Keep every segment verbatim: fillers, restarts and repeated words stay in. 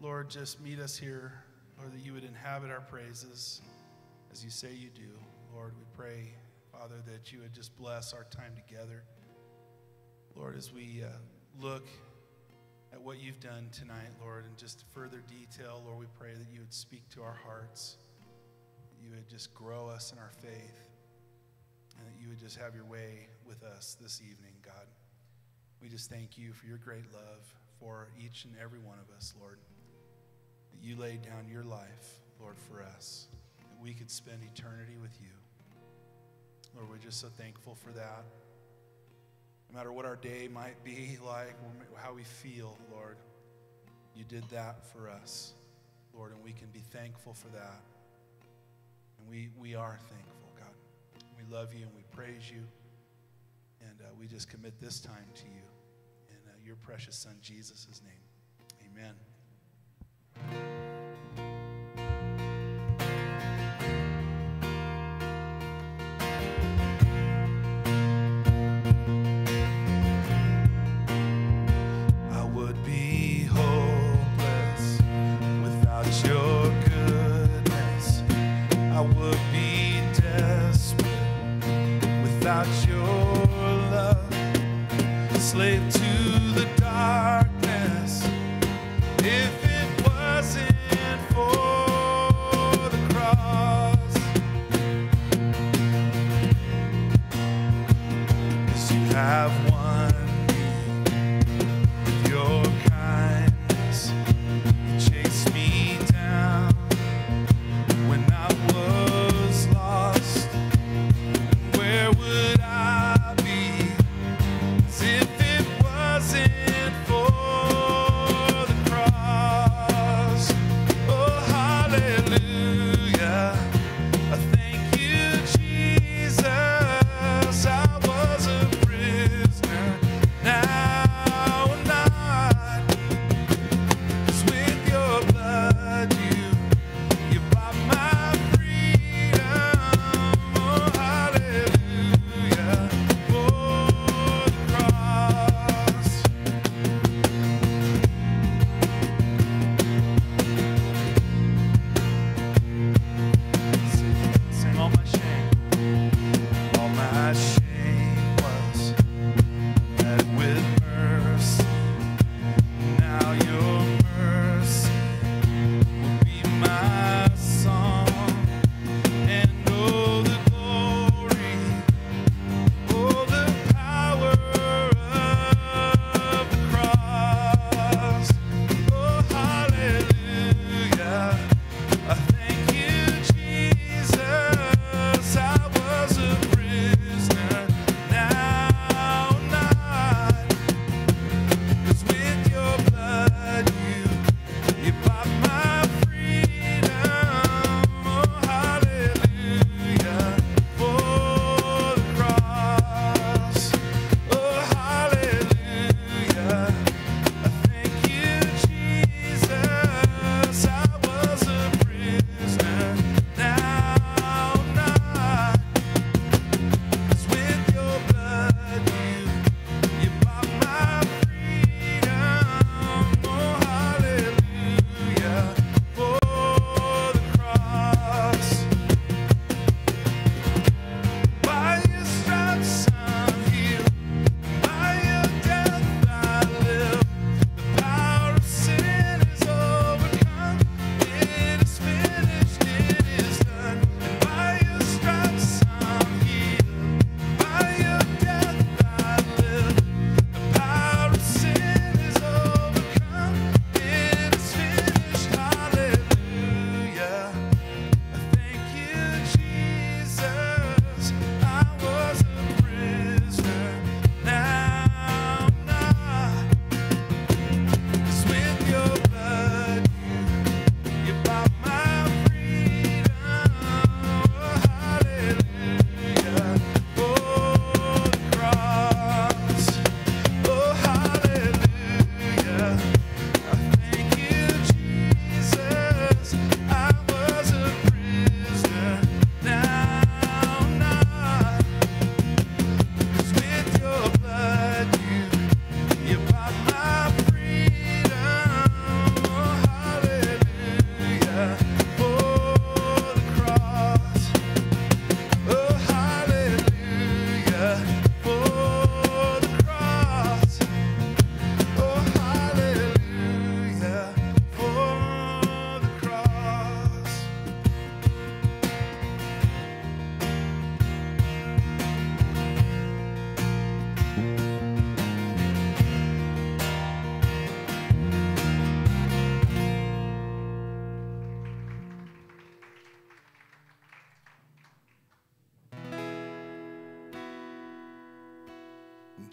Lord, just meet us here, Lord, that you would inhabit our praises as you say you do. Lord, we pray, Father, that you would just bless our time together. Lord, as we uh, look at what you've done tonight, Lord, in just further detail, Lord, we pray that you would speak to our hearts, that you would just grow us in our faith, and that you would just have your way with us this evening, God. We just thank you for your great love for each and every one of us, Lord, that you laid down your life, Lord, for us, that we could spend eternity with you. Lord, we're just so thankful for that. No matter what our day might be like, how we feel, Lord, you did that for us, Lord, and we can be thankful for that. And we, we are thankful, God. We love you and we praise you. And uh, we just commit this time to you. In uh, your precious Son, Jesus' name, amen. Without your love, slave to the darkness,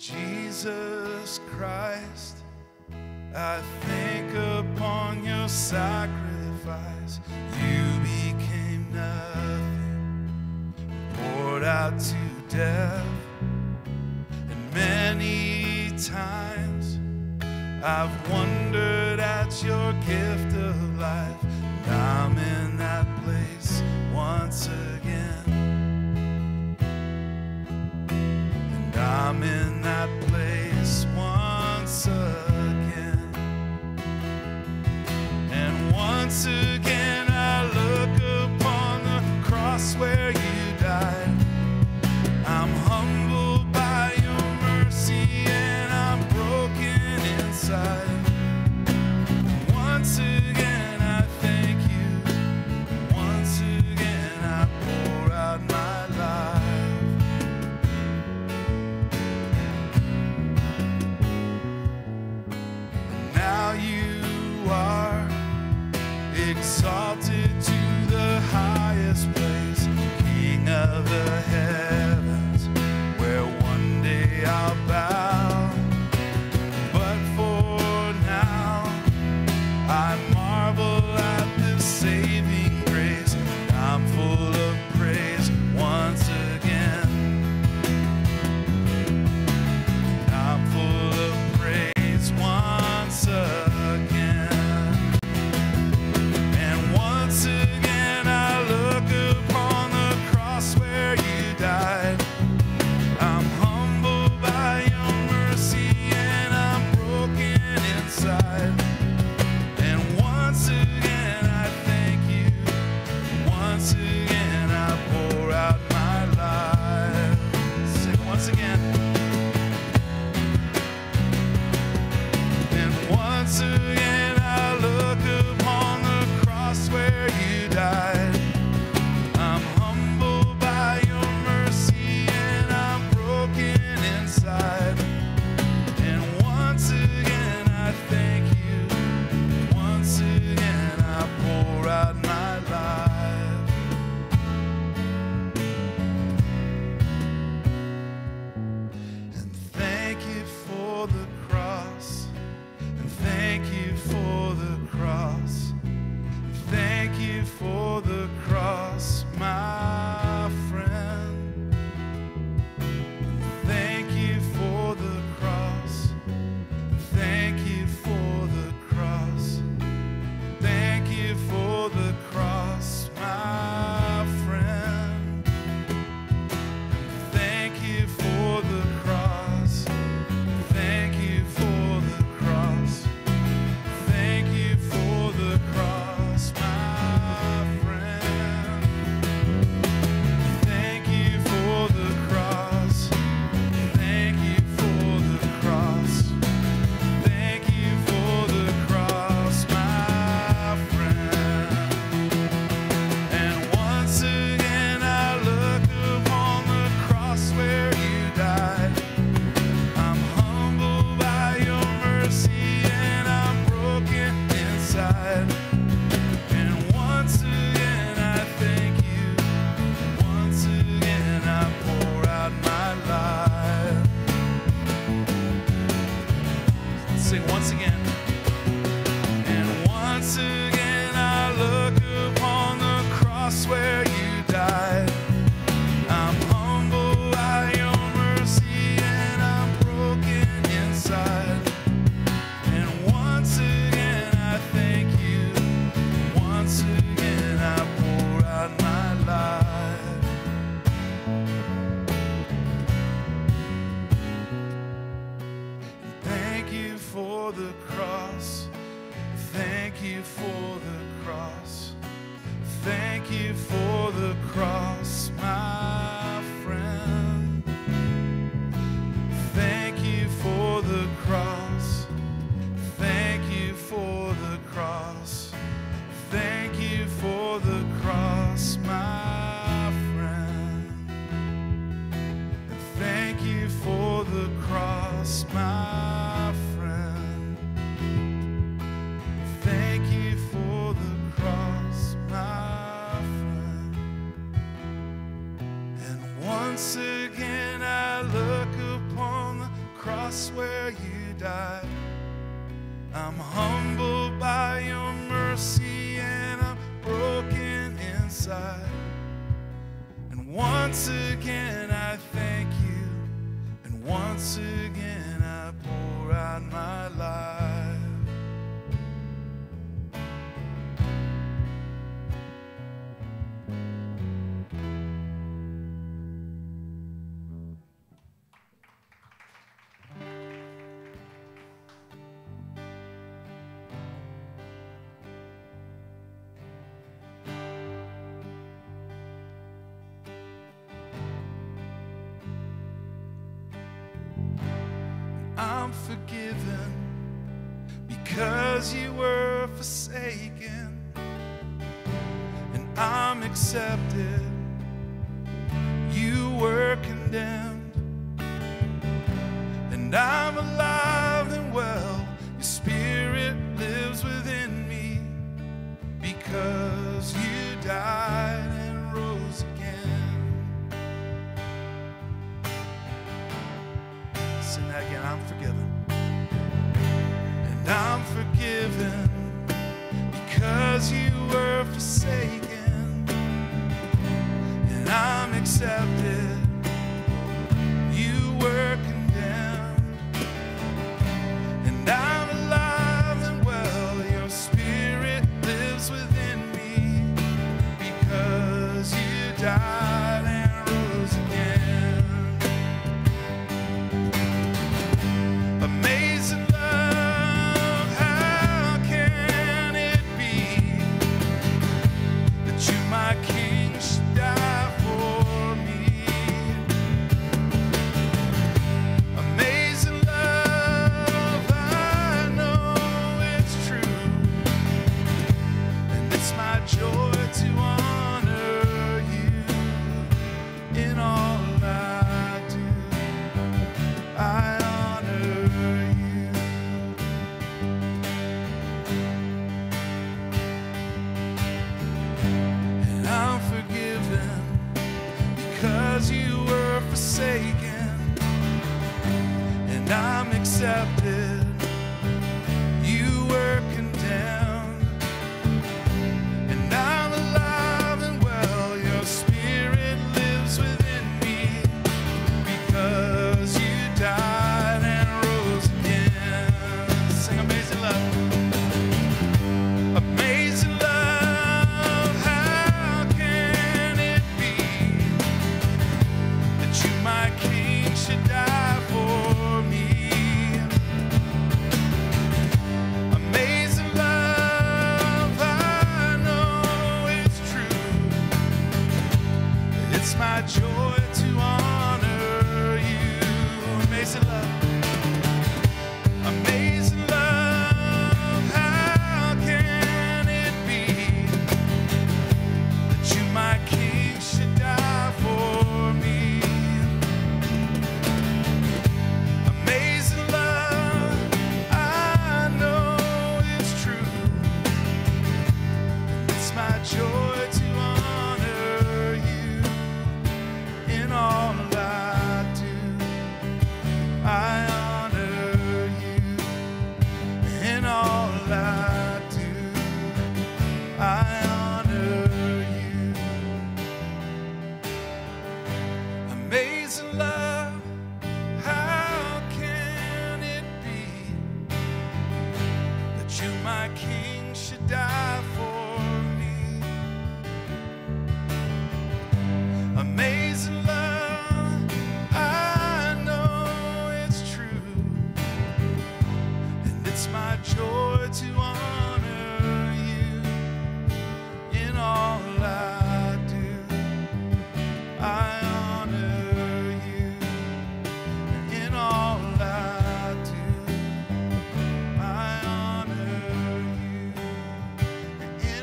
Jesus Christ, I think upon your sacrifice. You became nothing, poured out to death. And many times I've wondered at your gift of life. And I'm in that place once again. And I'm in that place once again. And once again I look upon the cross where you died. I'm humbled by your mercy and I'm broken inside. Once again I thank you. Once again I pour out my life. Now you are exalted to the highest place, King of the heavens, where one day I'll bow. But for now, I marvel at this saving grace. I'm full of praise once again. I'm full of praise once again. And once again I look upon the cross where you died. I'm humbled by your mercy and I'm broken inside. And once again I thank you. Once again I pour out my life. Sing it once again. And once again I look upon the cross where you died. I'm humbled by your mercy and I'm broken inside. And once again I thank you. Once again I pour out my life. And thank you for the cross. And thank you for the cross. Thank you for the cross, my friend. Thank you for the cross. Thank you for the cross. Thank you for the cross, my friend. Thank you for the cross. Thank you for the cross. Thank you for the cross, my friend. Thank you for the cross. Thank you for the cross. Thank you for the cross, my friend. And once again I look upon the cross where you died. I'm humbled by your mercy and I'm broken inside. And once again I thank you. Once again I pour out my life. Sing once again. And once again I look upon the cross where you died. I'm humbled by your mercy and I'm broken inside. And once again I thank you. Once again I pour out my life. Thank you for the cross. Thank you for the cross. Thank you for the cross, my friend. Thank you for the cross. Thank you for the cross. Thank you for the cross, my friend. Thank you for the cross, my friend. Thank you for died. I'm humbled by your mercy and I'm broken inside. And once again I thank you, and once again I pour out my life. I'm forgiven because you were forsaken, and I'm accepted. You were condemned, and I'm alive and well. Your spirit lives within me because you died and rose again. Sing that again. I'm forgiven. And I'm forgiven because you were forsaken, and I'm accepted. You were condemned, and I'm alive and well. Your spirit lives within me because you died and rose again. Amazing love, how can it be that you, my King, should die for me? Amazing love, I know it's true, and it's my joy to honor you in all I do. I honor you. And I'm forgiven because you were forsaken, and I'm accepted. You were condemned, and I'm alive and well. Your spirit lives within me because you died and rose again. Sing amazing love. Amazing love, how can it be that you, my King, should die for me? Amazing love, I know it's true. It's my joy to honor you. Amazing love. Amazing love, how can it be that you, my King, should die for me? Amazing love, I know it's true. It's my joy to honor you in all I do. I honor you in all I do. I honor you. Amazing love, how can it be that you, my King, should die for me? Amazing love, I know it's true, and it's my joy to honor you in all I do. I honor you in all I do. I honor you in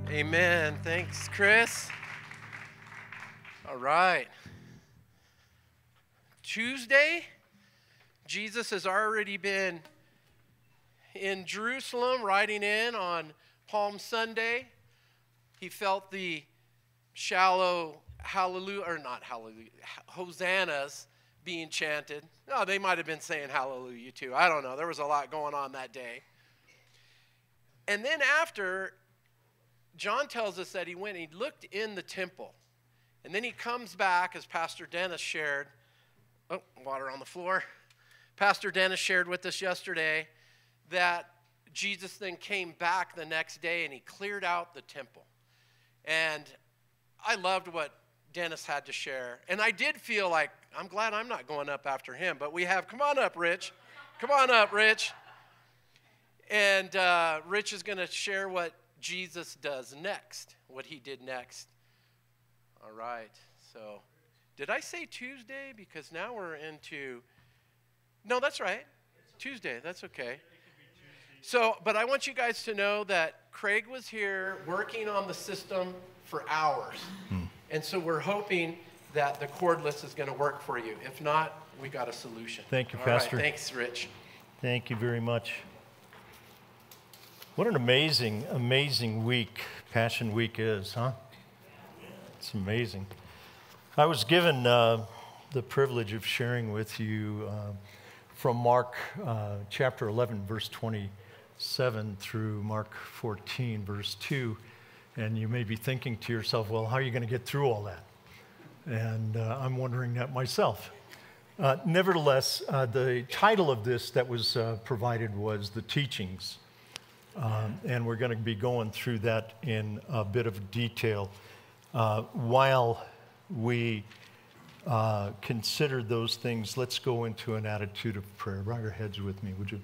Amen. Thanks, Chris. All right. Tuesday, Jesus has already been in Jerusalem, riding in on Palm Sunday. He felt the shallow hallelujah, or not hallelujah, hosannas being chanted. Oh, they might have been saying hallelujah too. I don't know. There was a lot going on that day. And then after, John tells us that he went and he looked in the temple. And then he comes back, as Pastor Dennis shared. Oh, water on the floor. Pastor Dennis shared with us yesterday that Jesus then came back the next day and he cleared out the temple. And I loved what Dennis had to share. And I did feel like, I'm glad I'm not going up after him. But we have, come on up, Rich. Come on up, Rich. And uh, Rich is going to share what Jesus does next, what he did next. All right. So did I say Tuesday? Because now we're into, no, that's right. Tuesday. That's okay. So, but I want you guys to know that Craig was here working on the system for hours. Hmm. And so we're hoping that the cordless is going to work for you. If not, we got a solution. Thank you, All Pastor. Right, thanks, Rich. Thank you very much. What an amazing, amazing week Passion Week is, huh? It's amazing. I was given uh, the privilege of sharing with you uh, from Mark uh, chapter eleven, verse twenty-seven through Mark fourteen, verse two. And you may be thinking to yourself, well, how are you going to get through all that? And uh, I'm wondering that myself. Uh, nevertheless, uh, the title of this that was uh, provided was The Teachings. Um, and we're going to be going through that in a bit of detail. Uh, while we uh, consider those things, let's go into an attitude of prayer. Bow your heads with me, would you?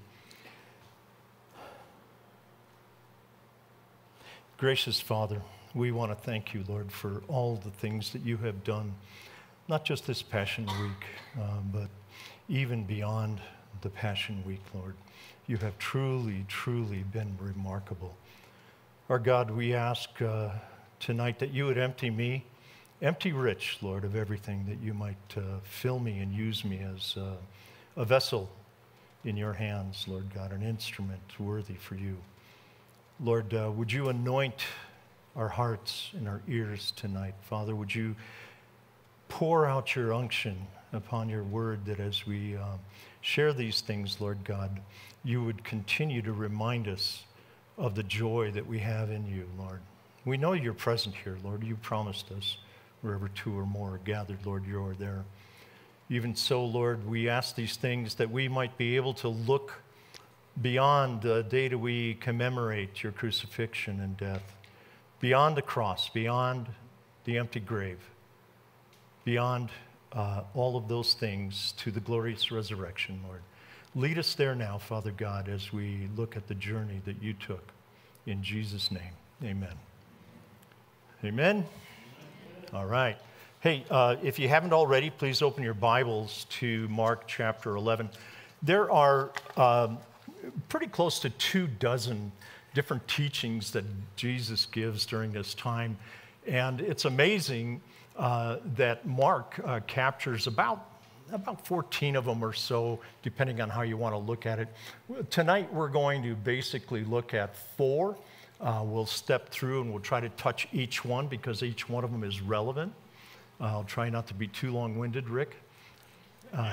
Gracious Father, we want to thank you, Lord, for all the things that you have done, not just this Passion Week, um, but even beyond the Passion Week, Lord. You have truly, truly been remarkable. Our God, we ask uh, tonight that you would empty me, empty Rich, Lord, of everything, that you might uh, fill me and use me as uh, a vessel in your hands, Lord God, an instrument worthy for you. Lord, uh, would you anoint our hearts and our ears tonight? Father, would you pour out your unction upon your word, that as we uh, share these things, Lord God, you would continue to remind us of the joy that we have in you, Lord. We know you're present here, Lord. You promised us wherever two or more are gathered, Lord, you are there. Even so, Lord, we ask these things that we might be able to look beyond the day that we commemorate your crucifixion and death, beyond the cross, beyond the empty grave, beyond uh, all of those things to the glorious resurrection, Lord. Lead us there now, Father God, as we look at the journey that you took. In Jesus' name, amen. Amen? All right. Hey, uh, if you haven't already, please open your Bibles to Mark chapter eleven. There are um, pretty close to two dozen different teachings that Jesus gives during this time. And it's amazing uh, that Mark uh, captures about about fourteen of them or so, depending on how you want to look at it. Tonight, we're going to basically look at four. Uh, we'll step through and we'll try to touch each one because each one of them is relevant. Uh, I'll try not to be too long-winded, Rick. Uh,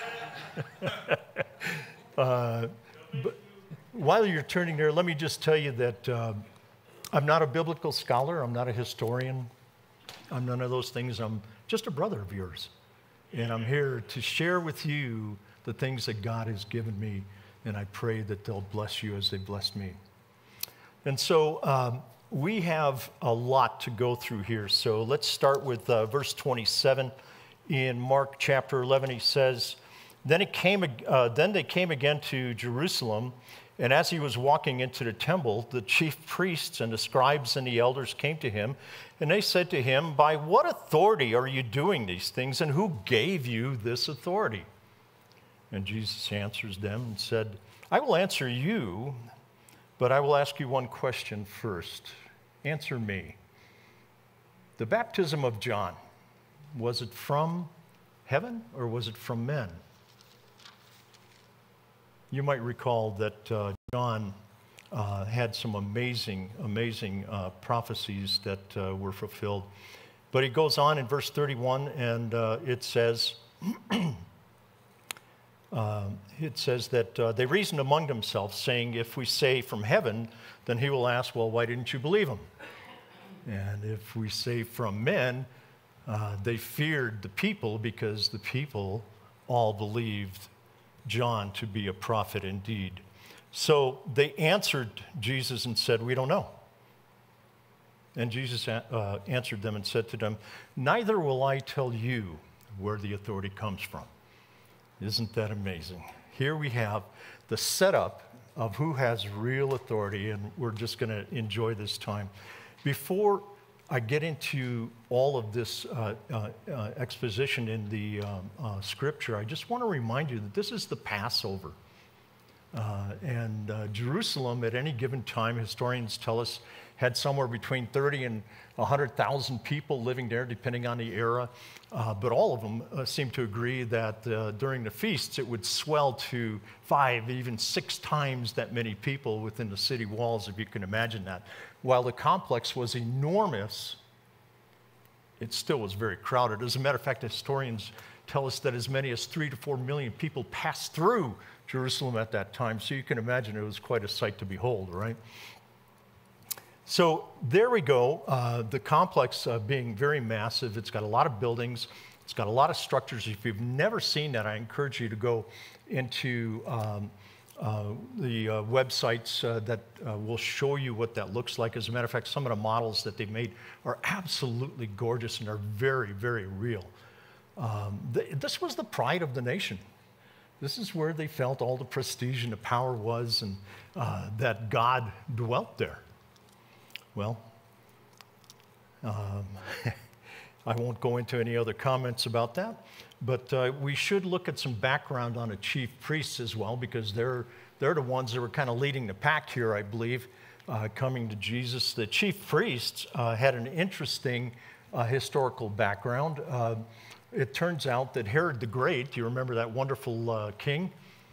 uh, but while you're turning there, let me just tell you that uh, I'm not a biblical scholar. I'm not a historian. I'm none of those things. I'm just a brother of yours. And I'm here to share with you the things that God has given me, and I pray that they'll bless you as they blessed me. And so um, we have a lot to go through here. So let's start with uh, verse twenty-seven in Mark chapter eleven. He says, then, it came, uh, then they came again to Jerusalem, and as he was walking into the temple, the chief priests and the scribes and the elders came to him, and they said to him, by what authority are you doing these things, and who gave you this authority? And Jesus answers them and said, I will answer you, but I will ask you one question first. answer me. The baptism of John, was it from heaven or was it from men? You might recall that uh, John uh, had some amazing, amazing uh, prophecies that uh, were fulfilled. But he goes on in verse thirty-one, and uh, it says, uh, it says that uh, they reasoned among themselves, saying, if we say from heaven, then he will ask, well, why didn't you believe him? And if we say from men, uh, they feared the people because the people all believed John to be a prophet indeed. So they answered Jesus and said, we don't know. And Jesus uh, answered them and said to them, neither will I tell you where the authority comes from. Isn't that amazing? Here we have the setup of who has real authority, and we're just going to enjoy this time. Before I get into all of this uh, uh, uh, exposition in the um, uh, scripture, I just want to remind you that this is the Passover. Uh, and uh, Jerusalem, at any given time, historians tell us, had somewhere between thirty and one hundred thousand people living there, depending on the era. Uh, but all of them uh, seem to agree that uh, during the feasts, it would swell to five, even six times that many people within the city walls, if you can imagine that. While the complex was enormous, it still was very crowded. As a matter of fact, historians tell us that as many as three to four million people passed through Jerusalem at that time. So you can imagine it was quite a sight to behold, right? So there we go, uh, the complex uh, being very massive. It's got a lot of buildings. It's got a lot of structures. If you've never seen that, I encourage you to go into um, uh, the uh, websites uh, that uh, will show you what that looks like. As a matter of fact, some of the models that they've made are absolutely gorgeous and are very, very real. Um, th this was the pride of the nation. This is where they felt all the prestige and the power was, and uh, that God dwelt there. Well, um, I won't go into any other comments about that, but uh, we should look at some background on the chief priests as well, because they're, they're the ones that were kind of leading the pack here, I believe, uh, coming to Jesus. The chief priests uh, had an interesting uh, historical background. Uh, it turns out that Herod the Great, do you remember that wonderful uh, king?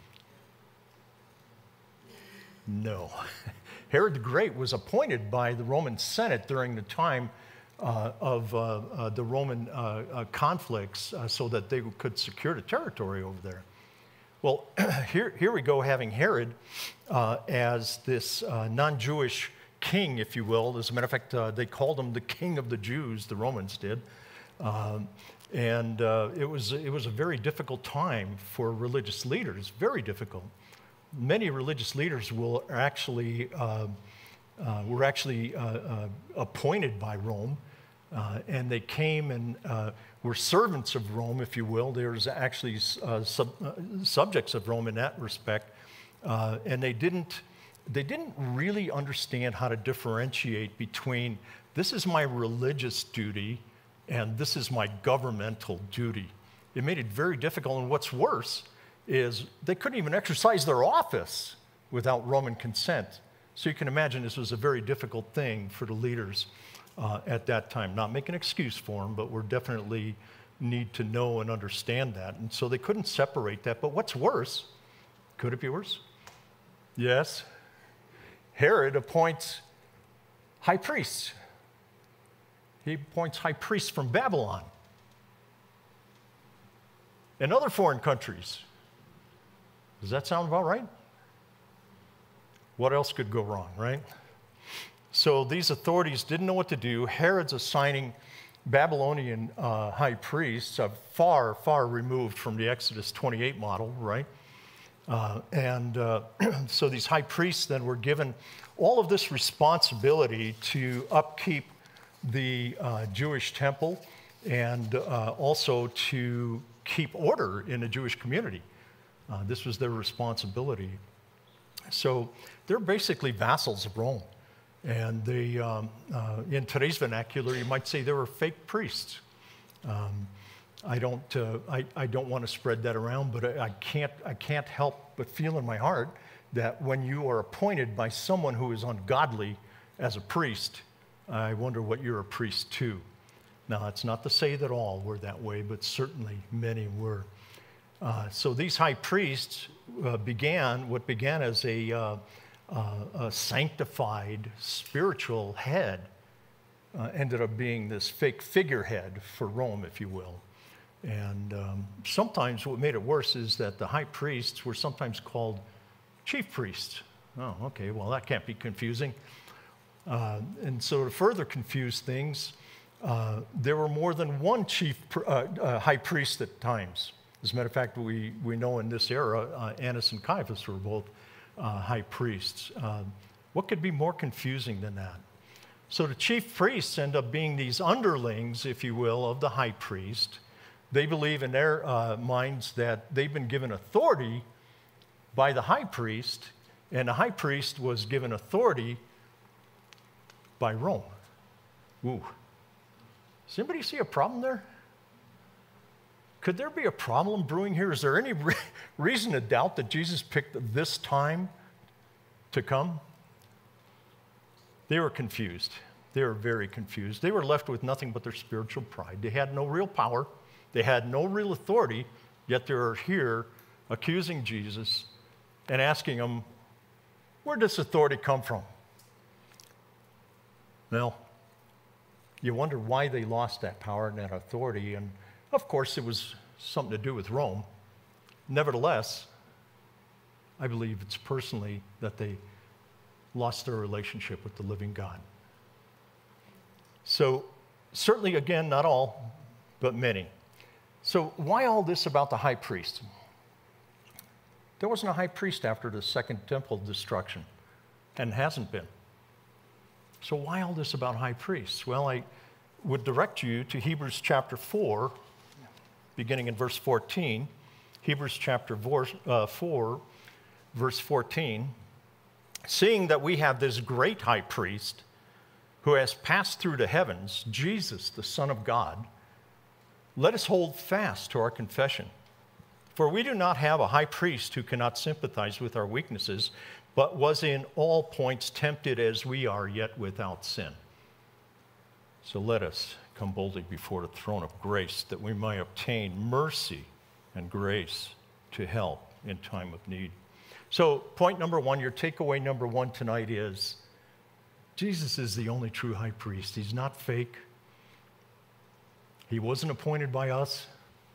No. Herod the Great was appointed by the Roman Senate during the time uh, of uh, uh, the Roman uh, uh, conflicts uh, so that they could secure the territory over there. Well, here, here we go, having Herod uh, as this uh, non-Jewish king, if you will. As a matter of fact, uh, they called him the king of the Jews, the Romans did. Um, and uh, it was, it was a very difficult time for religious leaders, very difficult. Many religious leaders will actually, uh, uh, were actually uh, uh, appointed by Rome, uh, and they came and uh, were servants of Rome, if you will. There's actually uh, sub, uh, subjects of Rome in that respect, uh, and they didn't, they didn't really understand how to differentiate between this is my religious duty and this is my governmental duty. It made it very difficult, and what's worse is they couldn't even exercise their office without Roman consent. So you can imagine this was a very difficult thing for the leaders uh, at that time. Not make an excuse for them, but we definitely need to know and understand that. And so they couldn't separate that. But what's worse, could it be worse? Yes. Herod appoints high priests. He appoints high priests from Babylon and other foreign countries. Does that sound about right? What else could go wrong, right? So these authorities didn't know what to do. Herod's assigning Babylonian uh, high priests, uh, far, far removed from the Exodus twenty-eight model, right? Uh, and uh, so these high priests then were given all of this responsibility to upkeep the uh, Jewish temple and uh, also to keep order in the Jewish community. Uh, this was their responsibility. So they're basically vassals of Rome. And they, um, uh, in today's vernacular, you might say they were fake priests. Um, I don't, uh, I, I don't want to spread that around, but I, I, can't, I can't help but feel in my heart that when you are appointed by someone who is ungodly as a priest, I wonder what you're a priest to. Now, it's not to say that all were that way, but certainly many were. Uh, so these high priests uh, began, what began as a, uh, uh, a sanctified spiritual head, uh, ended up being this fake figurehead for Rome, if you will. And um, sometimes what made it worse is that the high priests were sometimes called chief priests. Oh, okay, well, that can't be confusing. Uh, and so to further confuse things, uh, there were more than one chief uh, uh, high priest at times. As a matter of fact, we, we know in this era, uh, Annas and Caiaphas were both uh, high priests. Uh, what could be more confusing than that? So the chief priests end up being these underlings, if you will, of the high priest. They believe in their uh, minds that they've been given authority by the high priest, and the high priest was given authority by Rome. Ooh. Does anybody see a problem there? Could there be a problem brewing here? Is there any re- reason to doubt that Jesus picked this time to come? They were confused. They were very confused. They were left with nothing but their spiritual pride. They had no real power. They had no real authority, yet they were here accusing Jesus and asking him, where does authority come from? Well, you wonder why they lost that power and that authority, and of course, it was something to do with Rome. Nevertheless, I believe it's personally that they lost their relationship with the living God. So, certainly, again, not all, but many. So, why all this about the high priest? There wasn't a high priest after the Second Temple destruction, and hasn't been. So, why all this about high priests? Well, I would direct you to Hebrews chapter four, beginning in verse fourteen. Hebrews chapter four, verse fourteen. Seeing that we have this great high priest who has passed through the heavens, Jesus, the Son of God, let us hold fast to our confession. For we do not have a high priest who cannot sympathize with our weaknesses, but was in all points tempted as we are, yet without sin. So let us come boldly before the throne of grace, that we might obtain mercy and grace to help in time of need. So point number one, your takeaway number one tonight is, Jesus is the only true high priest. He's not fake. He wasn't appointed by us.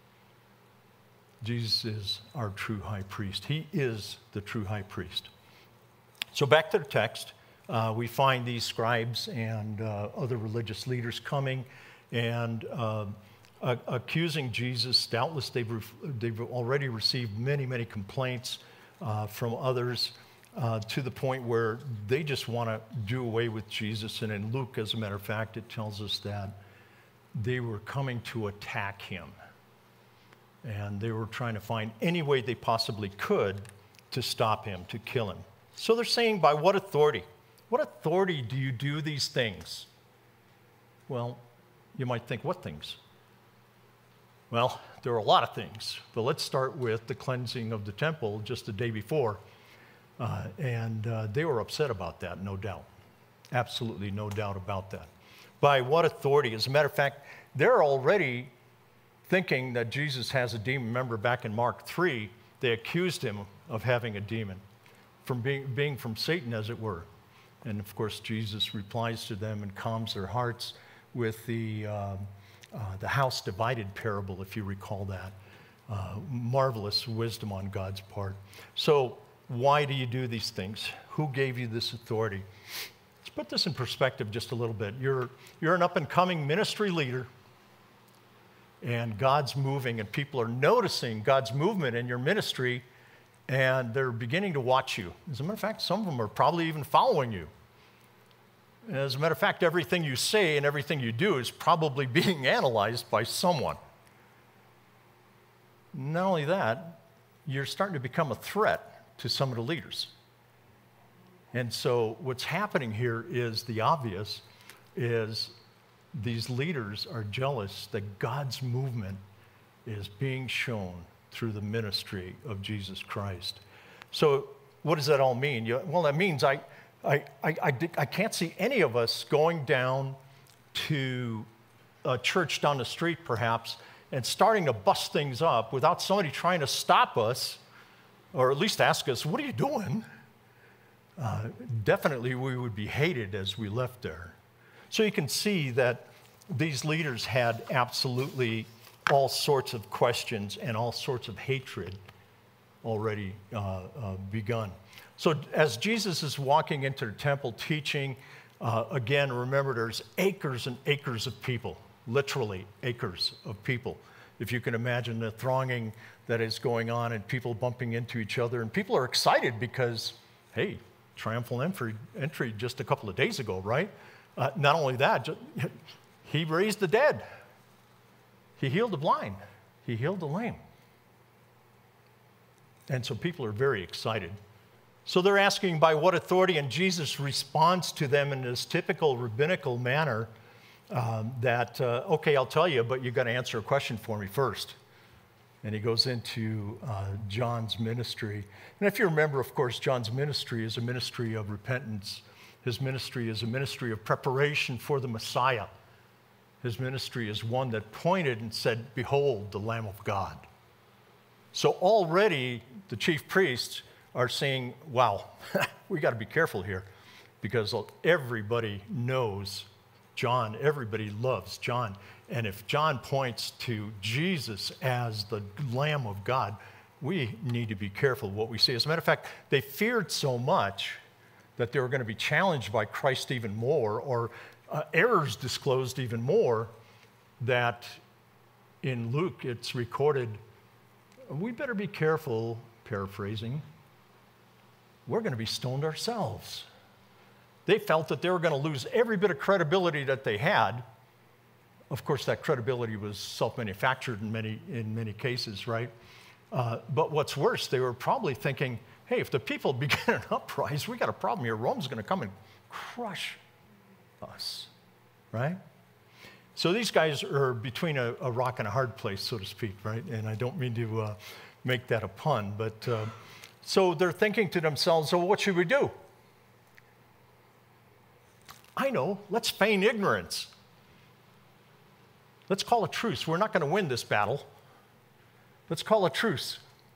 Jesus is our true high priest. He is the true high priest. So back to the text, uh, we find these scribes and uh, other religious leaders coming and uh, uh, accusing Jesus. Doubtless they've, re- they've already received many, many complaints uh, from others uh, to the point where they just want to do away with Jesus. And in Luke, as a matter of fact, it tells us that they were coming to attack him. And they were trying to find any way they possibly could to stop him, to kill him. So they're saying, by what authority? What authority do you do these things? Well, you might think, what things? Well, there are a lot of things. But let's start with the cleansing of the temple just the day before. Uh, and uh, they were upset about that, no doubt. Absolutely no doubt about that. By what authority? As a matter of fact, they're already thinking that Jesus has a demon. Remember back in Mark three, they accused him of having a demon, from being, being from Satan, as it were. And of course, Jesus replies to them and calms their hearts with the, uh, uh, the house divided parable, if you recall that. Uh, marvelous wisdom on God's part. So why do you do these things? Who gave you this authority? Let's put this in perspective just a little bit. You're, you're an up-and-coming ministry leader, and God's moving, and people are noticing God's movement in your ministry, and they're beginning to watch you. As a matter of fact, some of them are probably even following you. As a matter of fact, everything you say and everything you do is probably being analyzed by someone. Not only that, you're starting to become a threat to some of the leaders. And so what's happening here is the obvious is these leaders are jealous that God's movement is being shown through the ministry of Jesus Christ. So what does that all mean? You, well, that means I, I, I, I, I can't see any of us going down to a church down the street, perhaps, and starting to bust things up without somebody trying to stop us, or at least ask us, what are you doing? Uh, definitely we would be hated as we left there. So you can see that these leaders had absolutely all sorts of questions and all sorts of hatred already uh, uh, begun. So as Jesus is walking into the temple teaching, uh, again, remember there's acres and acres of people, literally acres of people. If you can imagine the thronging that is going on and people bumping into each other. And people are excited because, hey, triumphal entry, entry just a couple of days ago, right? Uh, not only that, just, he raised the dead. He healed the blind. He healed the lame. And so people are very excited. So they're asking by what authority, and Jesus responds to them in this typical rabbinical manner um, that, uh, okay, I'll tell you, but you've got to answer a question for me first. And he goes into uh, John's ministry. And if you remember, of course, John's ministry is a ministry of repentance. His ministry is a ministry of preparation for the Messiah. His ministry is one that pointed and said, behold, the Lamb of God. So already the chief priests are saying, wow, we got to be careful here because everybody knows John, everybody loves John. And if John points to Jesus as the Lamb of God, we need to be careful what we say. As a matter of fact, they feared so much that they were going to be challenged by Christ even more, or uh, errors disclosed even more, that in Luke it's recorded, we better be careful, paraphrasing, we're going to be stoned ourselves. They felt that they were going to lose every bit of credibility that they had. Of course, that credibility was self-manufactured in many, in many cases, right? Uh, but what's worse, they were probably thinking, hey, if the people begin an uprising, we got a problem here. Rome's going to come and crush us, right? So these guys are between a, a rock and a hard place, so to speak, right? And I don't mean to uh, make that a pun, but uh, so they're thinking to themselves, so what should we do? I know, let's feign ignorance. Let's call a truce. We're not going to win this battle. Let's call a truce.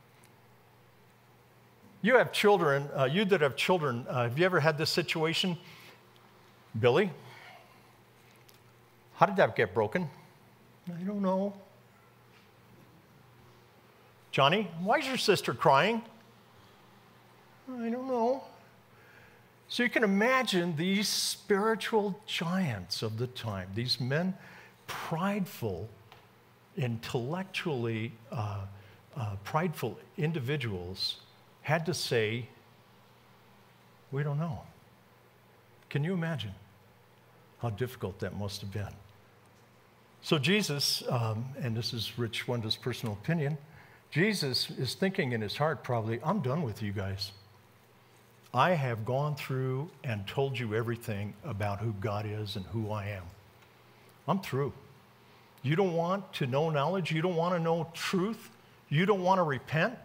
You have children, uh, you that have children, uh, have you ever had this situation? Billy, how did that get broken? I don't know. Johnny, why is your sister crying? I don't know. So you can imagine these spiritual giants of the time, these men, prideful, intellectually uh, uh, prideful individuals, had to say, we don't know. Can you imagine how difficult that must have been? So Jesus, um, and this is Rich Wenda's personal opinion, Jesus is thinking in his heart probably, I'm done with you guys. I have gone through and told you everything about who God is and who I am. I'm through. You don't want to know knowledge? You don't want to know truth? You don't want to repent?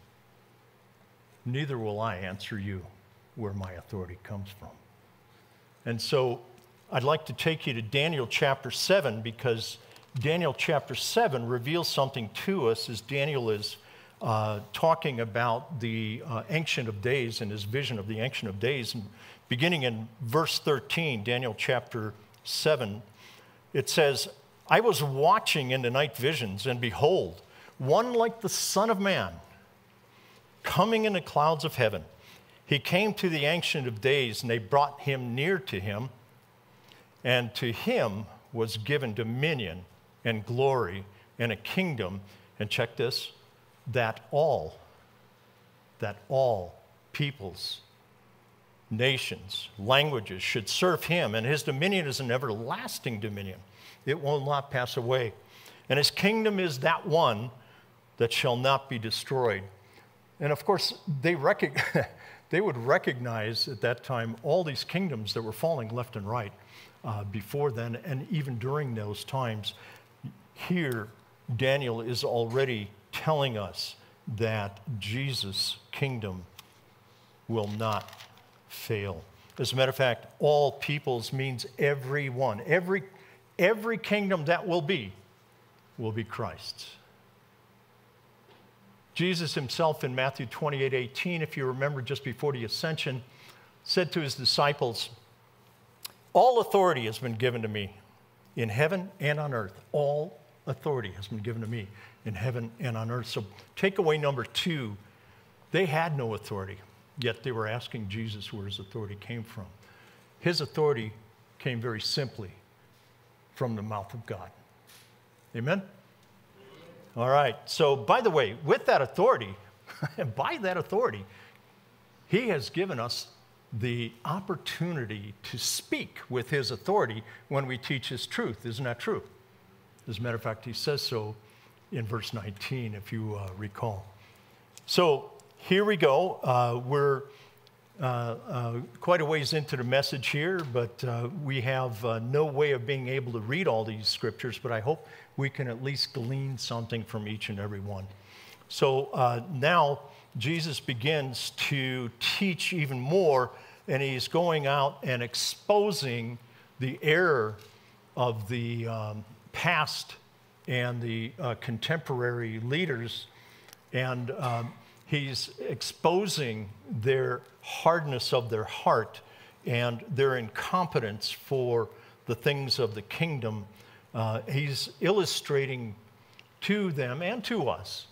Neither will I answer you where my authority comes from. And so I'd like to take you to Daniel chapter seven, because Daniel chapter seven reveals something to us as Daniel is uh, talking about the uh, Ancient of Days and his vision of the Ancient of Days. And beginning in verse thirteen, Daniel chapter seven, it says, I was watching in the night visions, and behold, one like the Son of Man, coming in the clouds of heaven. He came to the Ancient of Days, and they brought him near to him, and to him was given dominion and glory and a kingdom, and check this, that all, that all peoples, nations, languages should serve him, and his dominion is an everlasting dominion. It will not pass away. And his kingdom is that one that shall not be destroyed. And of course, they, rec- they would recognize at that time all these kingdoms that were falling left and right uh, before then, and even during those times. Here, Daniel is already telling us that Jesus' kingdom will not fail. As a matter of fact, all peoples means everyone. Every, every kingdom that will be, will be Christ's. Jesus himself in Matthew twenty-eight eighteen, if you remember just before the ascension, said to his disciples, all authority has been given to me in heaven and on earth. All authority has been given to me in heaven and on earth. So takeaway number two, they had no authority, yet they were asking Jesus where his authority came from. His authority came very simply from the mouth of God. Amen? All right. So by the way, with that authority, by that authority, he has given us the opportunity to speak with his authority when we teach his truth. Isn't that true? As a matter of fact, he says so in verse nineteen, if you uh, recall. So here we go. Uh, we're uh, uh, quite a ways into the message here, but uh, we have uh, no way of being able to read all these scriptures, but I hope we can at least glean something from each and every one. So uh, now Jesus begins to teach even more, and he's going out and exposing the error of the um, past and the uh, contemporary leaders, and um, he's exposing their hardness of their heart and their incompetence for the things of the kingdom. Uh, he's illustrating to them and to us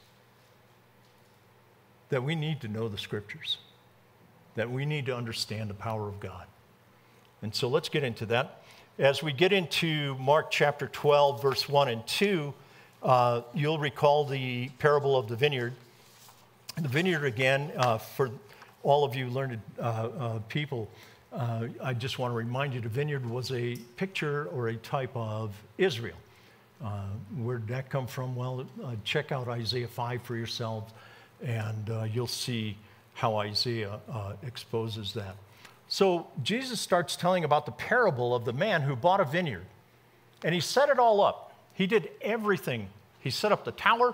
that we need to know the scriptures, that we need to understand the power of God. And so let's get into that. As we get into Mark chapter twelve, verse one and two, uh, you'll recall the parable of the vineyard. The vineyard, again, uh, for all of you learned uh, uh, people, uh, I just want to remind you the vineyard was a picture or a type of Israel. Uh, where did that come from? Well, uh, check out Isaiah five for yourselves, and uh, you'll see how Isaiah uh, exposes that. So Jesus starts telling about the parable of the man who bought a vineyard, and he set it all up. He did everything. He set up the tower.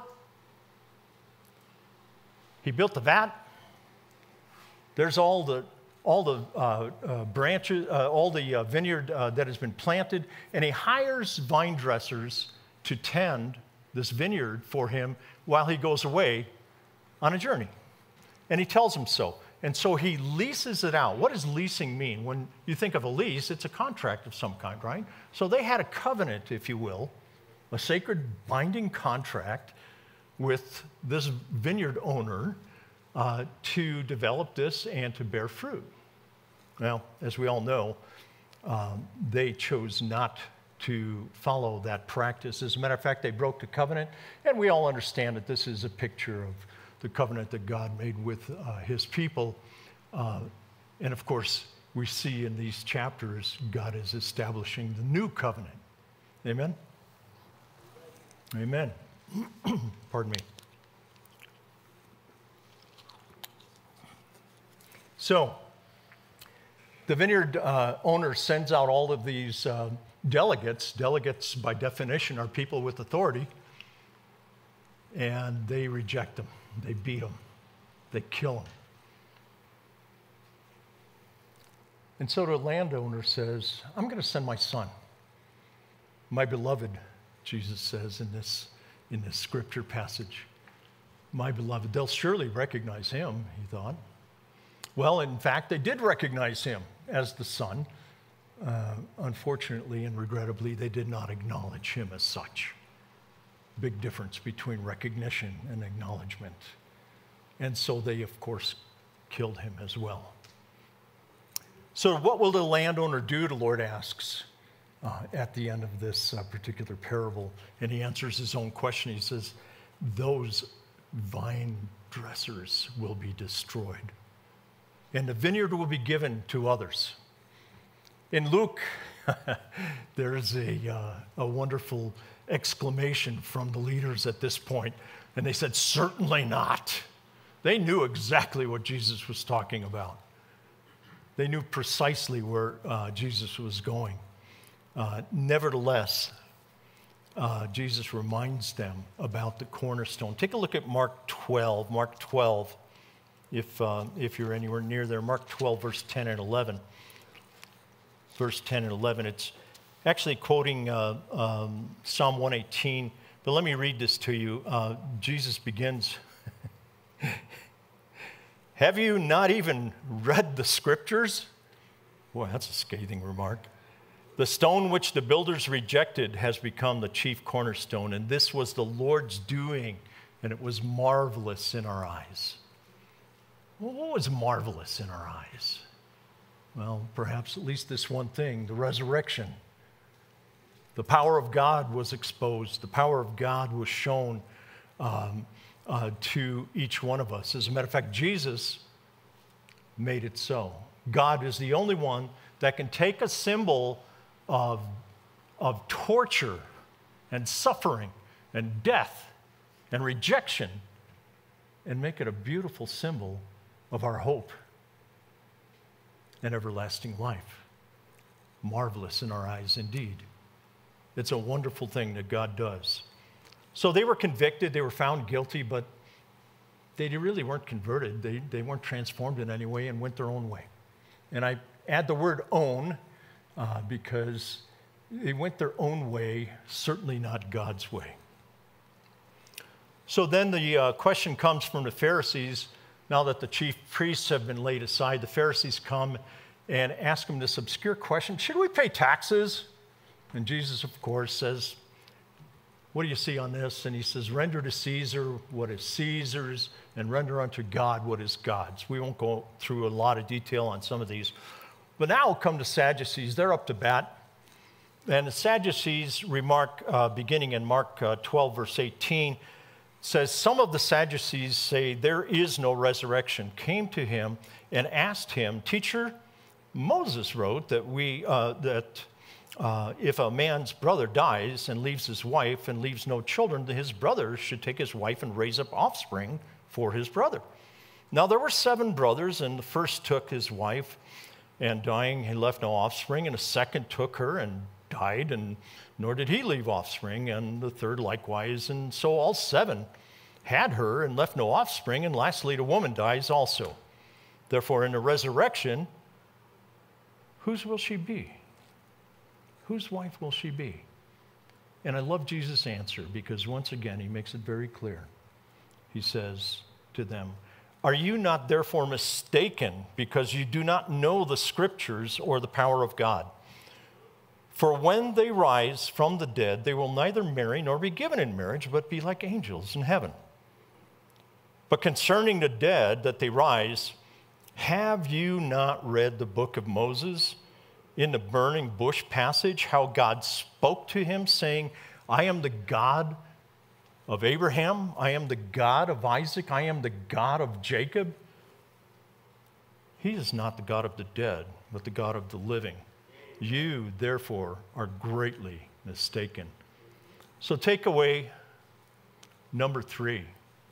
He built the vat. There's all the all the uh, uh, branches, uh, all the uh, vineyard uh, that has been planted, and he hires vine dressers to tend this vineyard for him while he goes away on a journey. And he tells them so. And so he leases it out. What does leasing mean? When you think of a lease, it's a contract of some kind, right? So they had a covenant, if you will, a sacred binding contract with this vineyard owner uh, to develop this and to bear fruit. Well, as we all know, um, they chose not to follow that practice. As a matter of fact, they broke the covenant, and we all understand that this is a picture of the covenant that God made with uh, his people. Uh, and of course, we see in these chapters, God is establishing the new covenant. Amen? Amen. Pardon me. So, the vineyard uh, owner sends out all of these uh, delegates. Delegates, by definition, are people with authority. And they reject them. They beat them. They kill them. And so the landowner says, I'm going to send my son. My beloved, Jesus says in this, in this scripture passage. My beloved. They'll surely recognize him, he thought. Well, in fact, they did recognize him as the son. Uh, unfortunately and regrettably, they did not acknowledge him as such. Big difference between recognition and acknowledgement. And so they, of course, killed him as well. So what will the landowner do, the Lord asks uh, at the end of this uh, particular parable. And he answers his own question. He says, those vine dressers will be destroyed, and the vineyard will be given to others. In Luke, there's a, uh, a wonderful exclamation from the leaders at this point, and they said, certainly not. They knew exactly what Jesus was talking about. They knew precisely where uh, Jesus was going. Uh, nevertheless, uh, Jesus reminds them about the cornerstone. Take a look at Mark twelve. Mark twelve, if, uh, if you're anywhere near there. Mark twelve, verse ten and eleven. verse ten and eleven. It's actually quoting uh, um, Psalm one eighteen, but let me read this to you. Uh, Jesus begins, have you not even read the scriptures? Boy, that's a scathing remark. The stone which the builders rejected has become the chief cornerstone, and this was the Lord's doing, and it was marvelous in our eyes. Well, what was marvelous in our eyes? Well, perhaps at least this one thing, the resurrection. The power of God was exposed. The power of God was shown um, uh, to each one of us. As a matter of fact, Jesus made it so. God is the only one that can take a symbol of, of torture and suffering and death and rejection and make it a beautiful symbol of our hope and everlasting life. Marvelous in our eyes indeed. It's a wonderful thing that God does. So they were convicted, they were found guilty, but they really weren't converted. They, they weren't transformed in any way and went their own way. And I add the word own uh, because they went their own way, certainly not God's way. So then the uh, question comes from the Pharisees. Now that the chief priests have been laid aside, the Pharisees come and ask him this obscure question, should we pay taxes? And Jesus, of course, says, what do you see on this? And he says, render to Caesar what is Caesar's, and render unto God what is God's. We won't go through a lot of detail on some of these. But now we'll come to Sadducees. They're up to bat. And the Sadducees remark, uh, beginning in Mark uh, twelve, verse eighteen, says, some of the Sadducees say there is no resurrection, came to him and asked him, teacher, Moses wrote that we uh, that uh, if a man's brother dies and leaves his wife and leaves no children, then his brother should take his wife and raise up offspring for his brother. Now there were seven brothers, and the first took his wife, and dying he left no offspring, and the second took her and died, and nor did he leave offspring, and the third likewise, and so all seven had her and left no offspring, and lastly the woman dies also. Therefore in the resurrection, whose will she be? Whose wife will she be? And I love Jesus' answer because once again he makes it very clear. He says to them, are you not therefore mistaken because you do not know the scriptures or the power of God? For when they rise from the dead, they will neither marry nor be given in marriage, but be like angels in heaven. But concerning the dead that they rise, have you not read the book of Moses in the burning bush passage, how God spoke to him saying, I am the God of Abraham, I am the God of Isaac, I am the God of Jacob. He is not the God of the dead, but the God of the living. You, therefore, are greatly mistaken. So takeaway number three.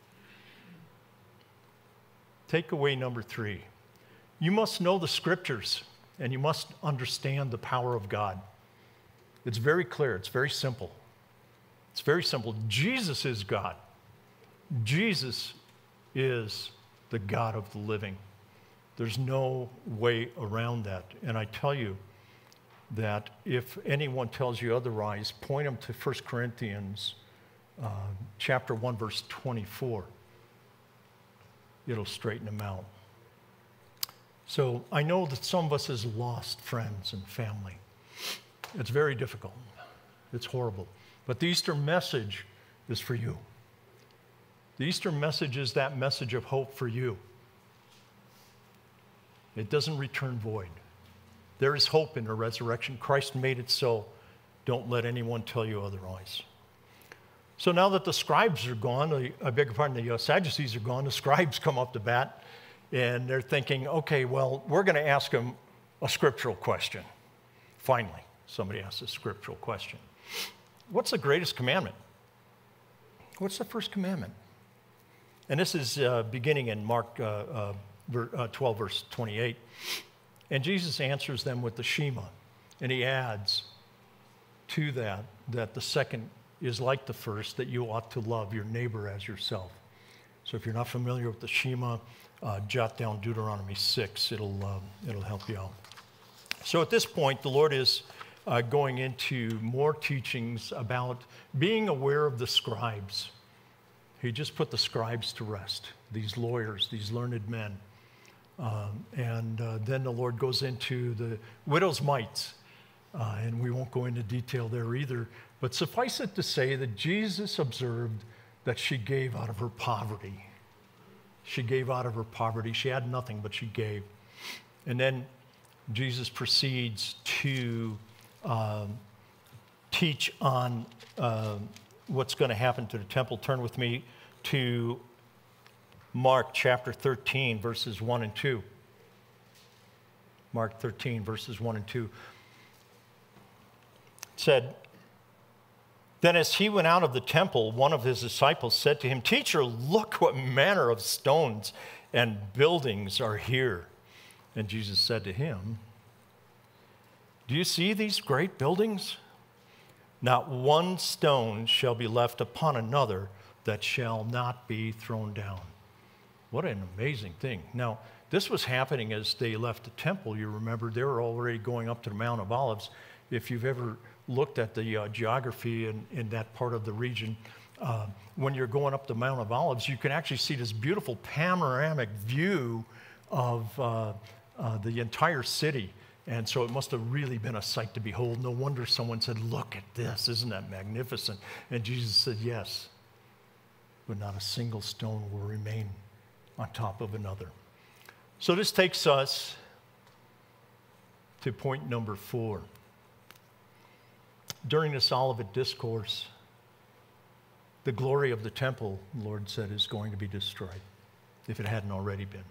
Takeaway number three. You must know the scriptures, and you must understand the power of God. It's very clear. It's very simple. It's very simple. Jesus is God. Jesus is the God of the living. There's no way around that. And I tell you that if anyone tells you otherwise, point them to First Corinthians uh, chapter one, verse twenty-four. It'll straighten them out. So I know that some of us has lost friends and family. It's very difficult. It's horrible. But the Easter message is for you. The Easter message is that message of hope for you. It doesn't return void. There is hope in the resurrection. Christ made it so. Don't let anyone tell you otherwise. So now that the scribes are gone, the, I beg your pardon, the uh, Sadducees are gone, the scribes come up to bat, and they're thinking, okay, well, we're going to ask them a scriptural question. Finally, somebody asks a scriptural question. What's the greatest commandment? What's the first commandment? And this is uh, beginning in Mark uh, uh, ver, uh, twelve, verse twenty-eight. And Jesus answers them with the Shema. And he adds to that that the second is like the first, that you ought to love your neighbor as yourself. So if you're not familiar with the Shema, uh, jot down Deuteronomy six. It'll, uh, it'll help you out. So at this point, the Lord is uh, going into more teachings about being aware of the scribes. He just put the scribes to rest, these lawyers, these learned men. Um, and uh, then the Lord goes into the widow's mites, uh, and we won't go into detail there either. But suffice it to say that Jesus observed that she gave out of her poverty. She gave out of her poverty. She had nothing, but she gave. And then Jesus proceeds to um, teach on uh, what's going to happen to the temple. Turn with me to Mark chapter thirteen, verses one and two. Mark thirteen, verses one and two. It said, "Then as he went out of the temple, one of his disciples said to him, 'Teacher, look what manner of stones and buildings are here.' And Jesus said to him, 'Do you see these great buildings? Not one stone shall be left upon another that shall not be thrown down.'" What an amazing thing. Now, this was happening as they left the temple. You remember they were already going up to the Mount of Olives. If you've ever looked at the uh, geography in, in that part of the region, uh, when you're going up the Mount of Olives, you can actually see this beautiful panoramic view of uh, uh, the entire city. And so it must have really been a sight to behold. No wonder someone said, "Look at this, isn't that magnificent?" And Jesus said, "Yes, but not a single stone will remain on top of another." So this takes us to point number four. During this Olivet discourse, the glory of the temple, the Lord said, is going to be destroyed, if it hadn't already been.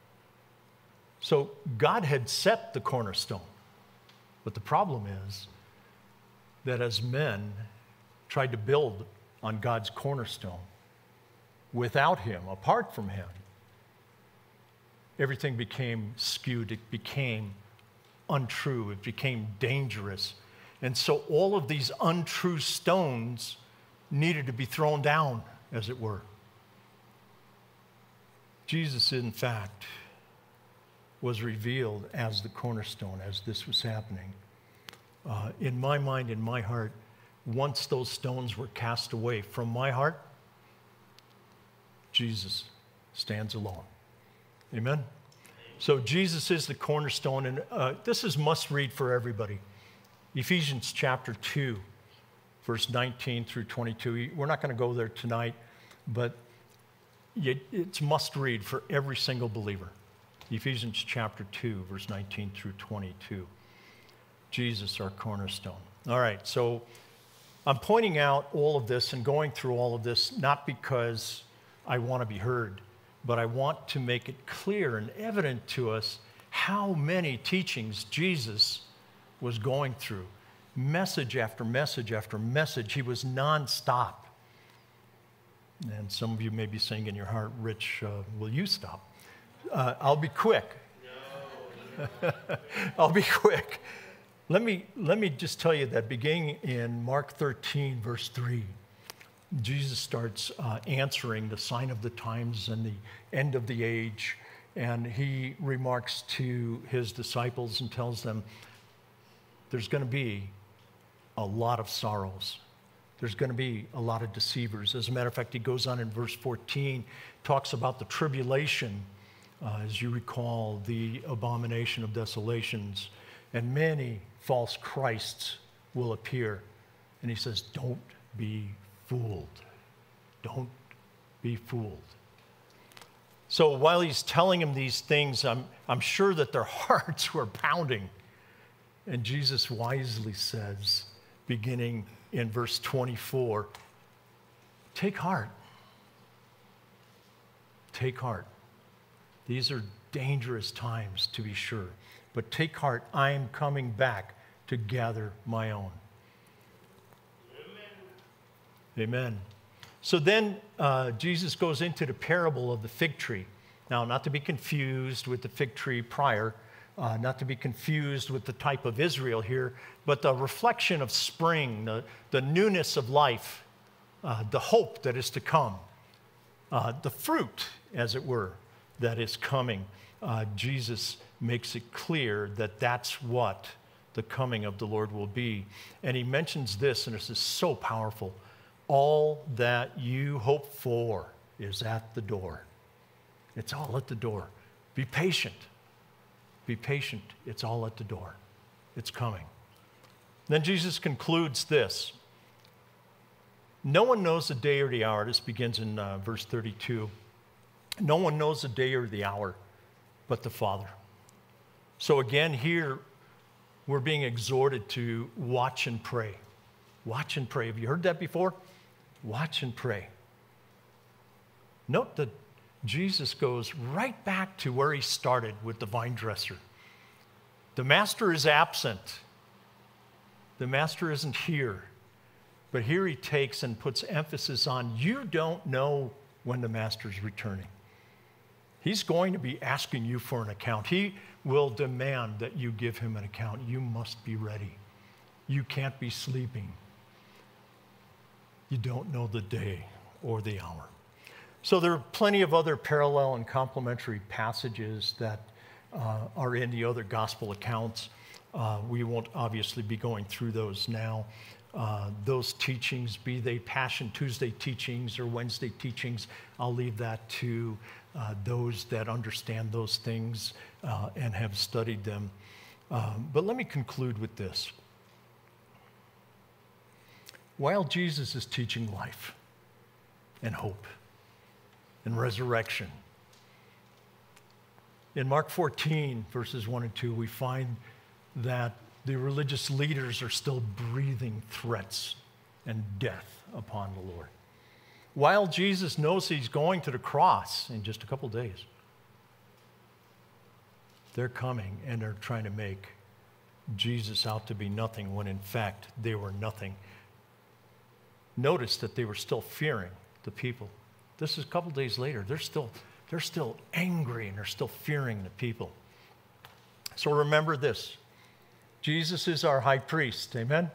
So God had set the cornerstone, but the problem is that as men tried to build on God's cornerstone, without him, apart from him, everything became skewed. It became untrue. It became dangerous. And so all of these untrue stones needed to be thrown down, as it were. Jesus, in fact, was revealed as the cornerstone as this was happening. Uh, in my mind, in my heart, once those stones were cast away from my heart, Jesus stands alone. Amen? So Jesus is the cornerstone, and uh, this is must read for everybody. Ephesians chapter two, verse nineteen through twenty-two. We're not going to go there tonight, but it's must read for every single believer. Ephesians chapter two, verse nineteen through twenty-two. Jesus, our cornerstone. All right, so I'm pointing out all of this and going through all of this, not because I want to be heard, but I want to make it clear and evident to us how many teachings Jesus was going through. Message after message after message. He was nonstop. And some of you may be saying in your heart, "Rich, uh, will you stop?" Uh, I'll be quick. No. I'll be quick. Let me, let me just tell you that beginning in Mark thirteen, verse three, Jesus starts uh, answering the sign of the times and the end of the age. And he remarks to his disciples and tells them, there's going to be a lot of sorrows. There's going to be a lot of deceivers. As a matter of fact, he goes on in verse fourteen, talks about the tribulation, uh, as you recall, the abomination of desolations, and many false Christs will appear. And he says, don't be fooled. Don't be fooled. So while he's telling him these things, I'm, I'm sure that their hearts were pounding. And Jesus wisely says, beginning in verse twenty-four, take heart. Take heart. These are dangerous times, to be sure. But take heart, I am coming back to gather my own. Amen. Amen. So then uh, Jesus goes into the parable of the fig tree. Now, not to be confused with the fig tree prior, uh, not to be confused with the type of Israel here, but the reflection of spring, the, the newness of life, uh, the hope that is to come, uh, the fruit, as it were, that is coming. Uh, Jesus makes it clear that that's what the coming of the Lord will be. And he mentions this, and this is so powerful. All that you hope for is at the door. It's all at the door. Be patient. Be patient. It's all at the door. It's coming. Then Jesus concludes this. No one knows the day or the hour. This begins in uh, verse thirty-two. No one knows the day or the hour but the Father. So again, here we're being exhorted to watch and pray. Watch and pray. Have you heard that before? Watch and pray. Note that Jesus goes right back to where he started with the vine dresser. The master is absent. The master isn't here. But here he takes and puts emphasis on, you don't know when the master's returning. He's going to be asking you for an account. He will demand that you give him an account. You must be ready. You can't be sleeping. You don't know the day or the hour. So there are plenty of other parallel and complementary passages that uh, are in the other gospel accounts. Uh, we won't obviously be going through those now. Uh, those teachings, be they Passion Tuesday teachings or Wednesday teachings, I'll leave that to uh, those that understand those things uh, and have studied them. Um, but let me conclude with this. While Jesus is teaching life and hope and resurrection, in Mark fourteen, verses one and two, we find that the religious leaders are still breathing threats and death upon the Lord. While Jesus knows he's going to the cross in just a couple days, they're coming and they're trying to make Jesus out to be nothing when in fact they were nothing. Notice that they were still fearing the people. This is a couple days later. They're still, they're still angry and they're still fearing the people. So remember this. Jesus is our high priest. Amen? Amen.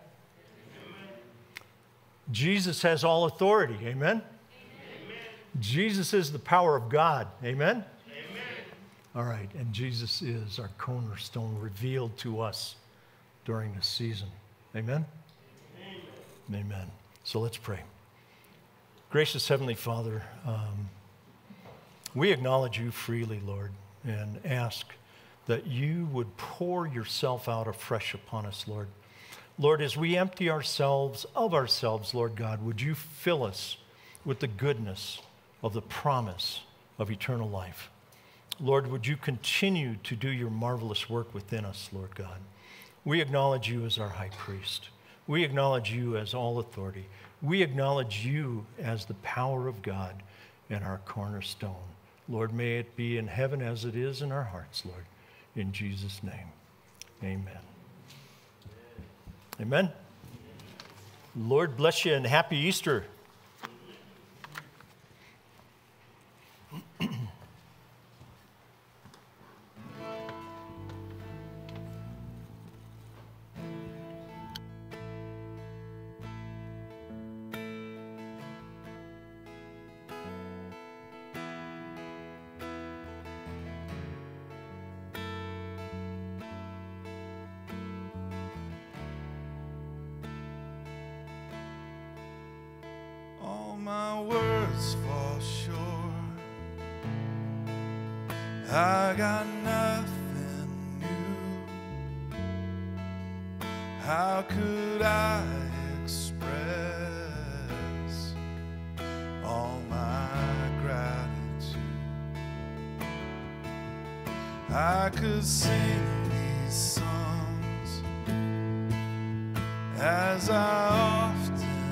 Jesus has all authority. Amen? Amen? Jesus is the power of God. Amen? Amen? All right. And Jesus is our cornerstone revealed to us during this season. Amen? Amen. Amen. So let's pray. Gracious Heavenly Father, um, we acknowledge you freely, Lord, and ask that you would pour yourself out afresh upon us, Lord. Lord, as we empty ourselves of ourselves, Lord God, would you fill us with the goodness of the promise of eternal life. Lord, would you continue to do your marvelous work within us, Lord God. We acknowledge you as our high priest. We acknowledge you as all authority. We acknowledge you as the power of God and our cornerstone. Lord, may it be in heaven as it is in our hearts, Lord. In Jesus' name, amen. Amen. Lord bless you and happy Easter. My words fall short. I got nothing new. How could I express all my gratitude? I could sing these songs as I often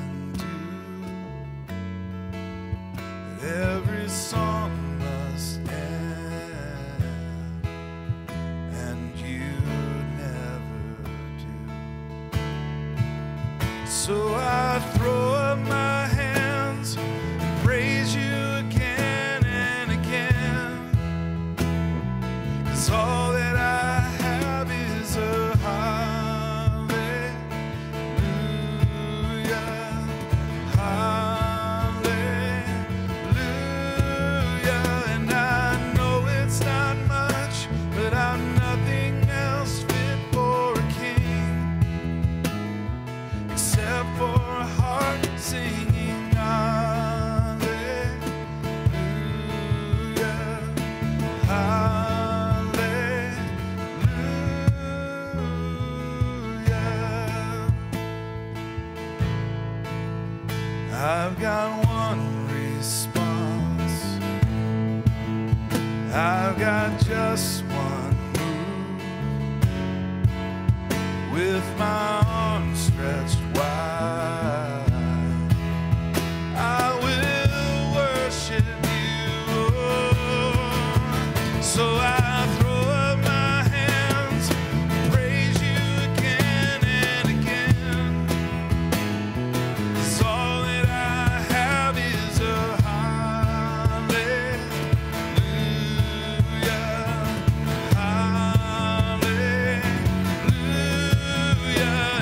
every song must end, and you never do. So I throw up my hands and praise you again and again, 'cause all that I have is a hallelujah, hallelujah. I'm not singing hallelujah, hallelujah. I've got one response, I've got just one move, with my arms stretched wide, I will worship you. So I throw up my hands, praise you again and again. 'Cause all that I have is a hallelujah, hallelujah.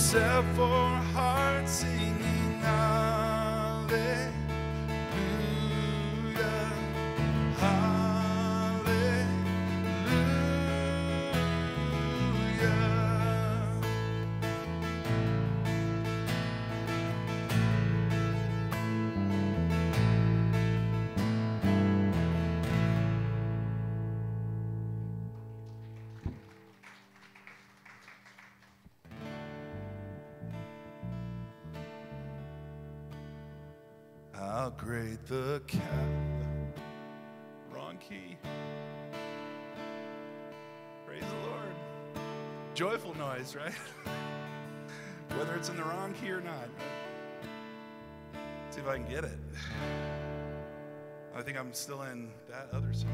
except for hearts singing hallelujah, hallelujah. How great the cat. Wrong key. Praise the Lord. Joyful noise, right? Whether it's in the wrong key or not. See if I can get it. I think I'm still in that other song.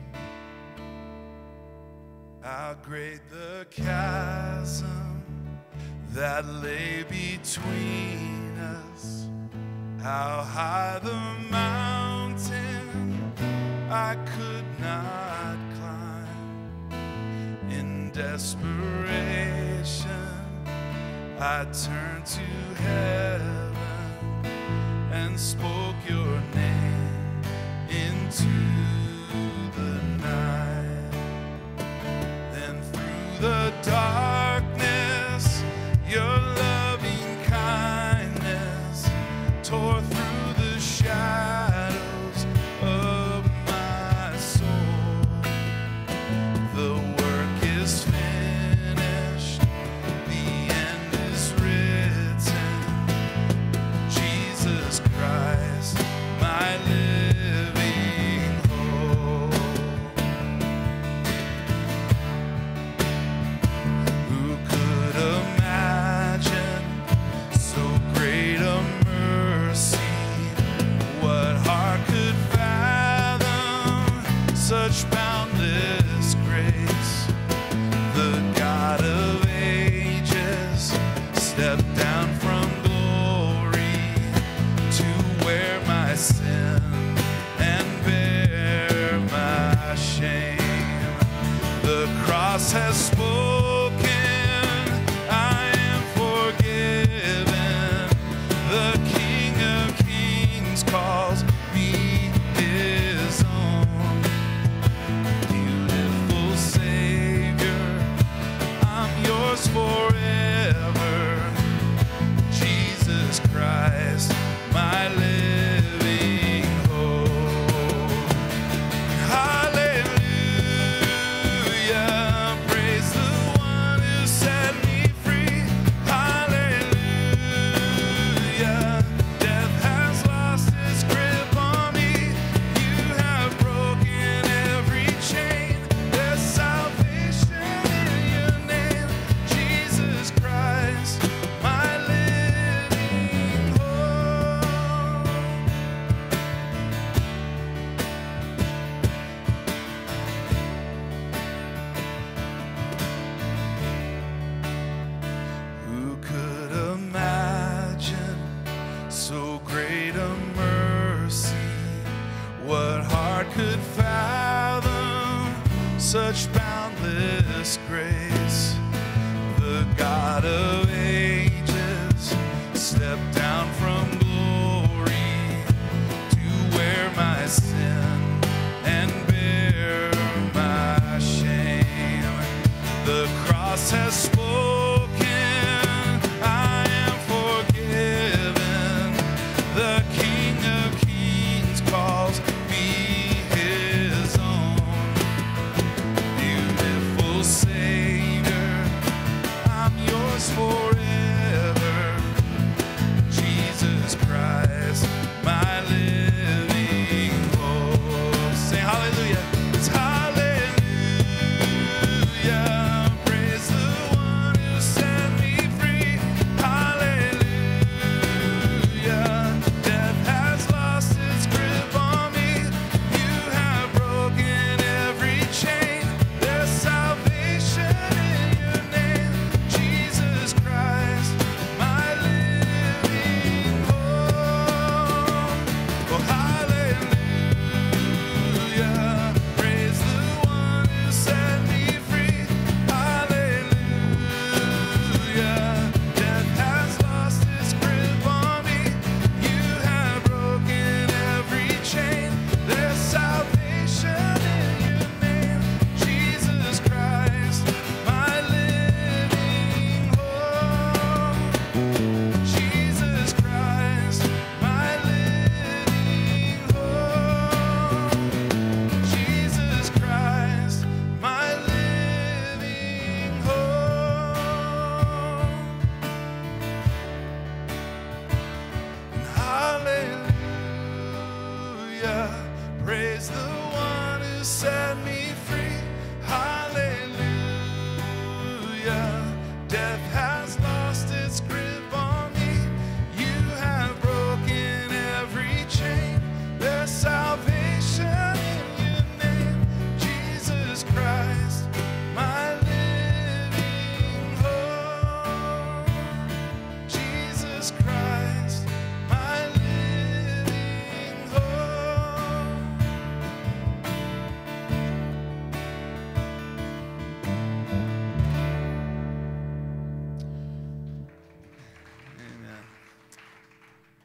How great the chasm that lay between us. How high the mountain I could not climb. In desperation, I turned to heaven and spoke your name into the night. Then through the darkness, your loving kindness tore through the shadows of my soul. The work is finished, the end is written. Jesus Christ, my living hope. Who could imagine so great a mercy? What heart could fathom such boundless grace? The God of ages stepped down from glory to wear my sin and bear my shame. The cross has spoken, I am forgiven. The King of Kings calls me his own. Beautiful Savior, I'm yours forever. Jesus Christ, my living hope. Hallelujah, praise the one who set me free. Hallelujah, death has lost its grip on me. You have broken every chain. There's salvation in your name, Jesus Christ, my living hope. Who could imagine so great a mercy? What heart could fathom such boundless grace? The God of ages stepped down from glory to wear my sin and bear my shame. The cross has spoken, I am forgiven. The King of Kings calls me his own. Beautiful Savior, I'm yours forever. Jesus Christ, my living hope. Say hallelujah. It's hallelujah. Praise the one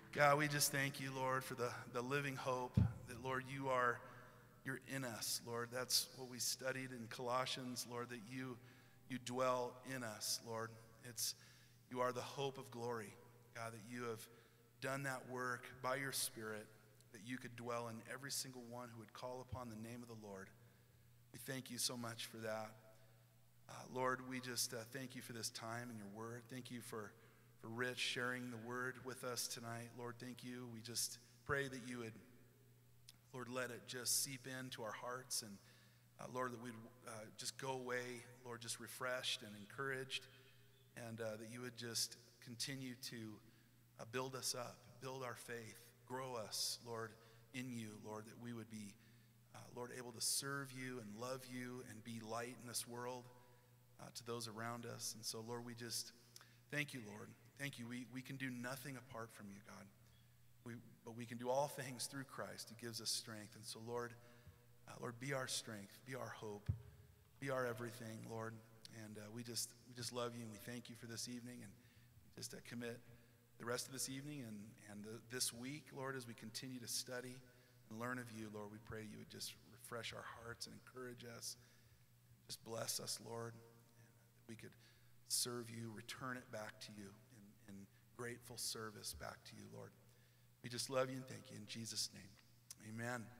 God, we just thank you, Lord, for the, the living hope that, Lord, you are, you're in us, Lord. That's what we studied in Colossians, Lord, that you, you dwell in us, Lord. It's, you are the hope of glory, God, that you have done that work by your Spirit, that you could dwell in every single one who would call upon the name of the Lord. We thank you so much for that. Uh, Lord, we just uh, thank you for this time and your word. Thank you for, for Rich sharing the word with us tonight. Lord, thank you. We just pray that you would, Lord, let it just seep into our hearts. And uh, Lord, that we'd uh, just go away, Lord, just refreshed and encouraged. And uh, that you would just continue to uh, build us up, build our faith, grow us, Lord, in you, Lord, that we would be, uh, Lord, able to serve you and love you and be light in this world uh, to those around us. And so, Lord, we just thank you, Lord. Thank you. We, we can do nothing apart from you, God. We, but we can do all things through Christ who gives us strength. And so, Lord, uh, Lord, be our strength, be our hope, be our everything, Lord. And uh, we just we just love you, and we thank you for this evening, and just uh, commit the rest of this evening and, and the, this week, Lord, as we continue to study and learn of you, Lord. We pray you would just refresh our hearts and encourage us. Just bless us, Lord, and that we could serve you, return it back to you in, in grateful service back to you, Lord. We just love you and thank you in Jesus' name. Amen.